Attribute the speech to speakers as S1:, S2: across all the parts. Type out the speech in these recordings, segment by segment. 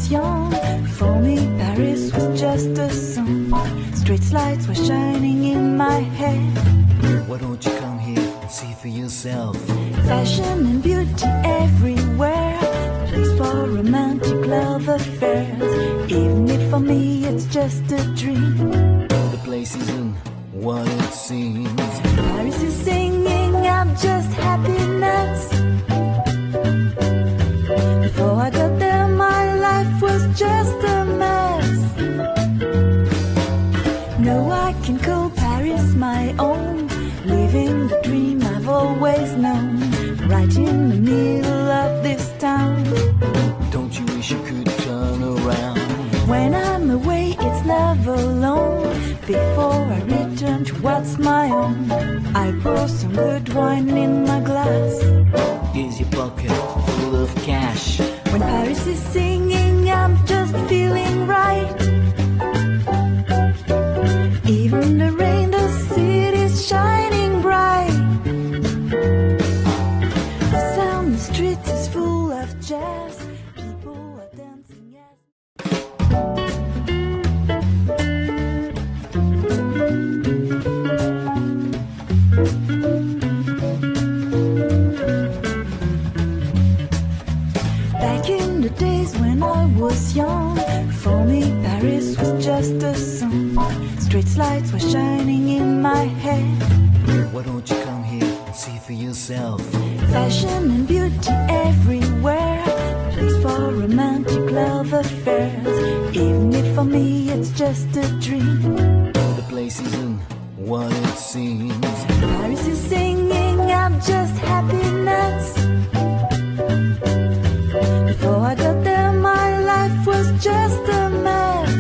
S1: was young, for me Paris was just a song. Street lights were shining in my head.
S2: Why don't you come here and see for yourself?
S1: Fashion and beauty everywhere, place for romantic love affairs. Even if for me it's just a dream,
S2: The place isn't what it seems.
S1: Paris is singing, I'm just happiness. Before I got there, my life was just a mess. Now I can call Paris my own, living the dream I've always known, right in the middle of this town.
S2: Don't you wish you could turn around?
S1: When I'm away, it's never alone. Before I return to what's my own, I pour some good wine in my glass.
S2: Is your pocket full of cash?
S1: When Paris is singing, I'm just feeling right. Even the rain, the city's shining bright. The sound, the streets is full of jazz. People are dancing as back in the days when I was young, for me Paris was just a song. Street lights were shining in my head.
S2: Why don't you come here and see for yourself?
S1: Fashion and beauty everywhere, place for romantic love affairs. Even if for me it's just a dream,
S2: The place isn't what it seems.
S1: Paris is singing, I'm just happiness. Before I got there, my life was just a mess.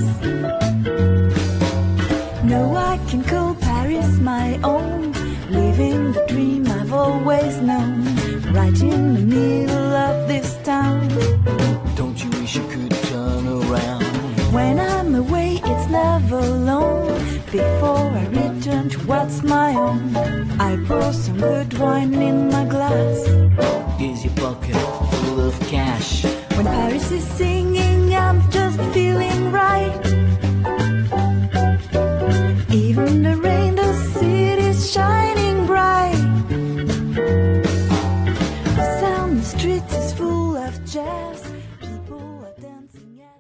S1: Now I can call Paris my own, living the dream I've always known, right in the middle of this town.
S2: Don't you wish you could turn around?
S1: When I'm away, it's never alone. Before I return to what's my own, I pour some good wine in my glass.
S2: Is your pocket full of cash?
S1: When Paris is singing, I'm just feeling right. Even the rain, the city's shining bright. The sound, the streets is full of jazz. People are dancing as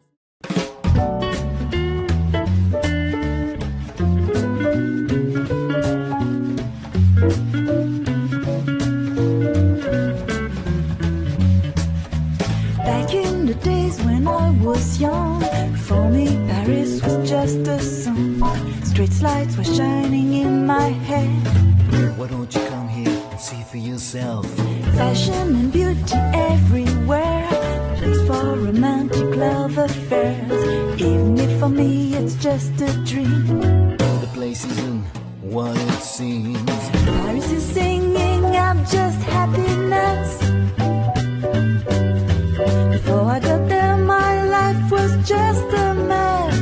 S1: back in the days when I was young, for me Paris was just a song. Street lights were shining in my head.
S2: Why don't you come here and see for yourself?
S1: Fashion and beauty everywhere, place for romantic love affairs. Even if for me it's just a dream,
S2: The place isn't what it seems.
S1: Paris is singing, I'm just happiness. Before I got there, my life was just a mess.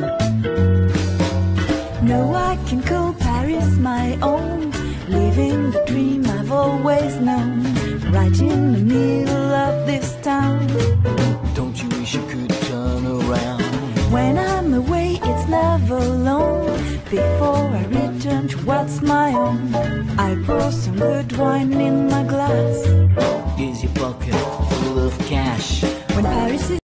S1: Now I can call Paris my own, living the dream I've always known, right in the middle of this town.
S2: Don't you wish you could turn around?
S1: When I'm away, it's never alone. Before I return to what's my own, I pour some good wine in my glass.